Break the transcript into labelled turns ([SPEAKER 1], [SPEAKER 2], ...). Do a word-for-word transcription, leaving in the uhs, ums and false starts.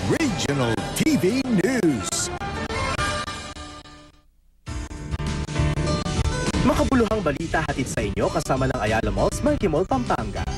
[SPEAKER 1] Regional T V News.
[SPEAKER 2] Makabuluhang balita hatid sa inyo kasama ng Ayala Malls, Marquee, Pampanga.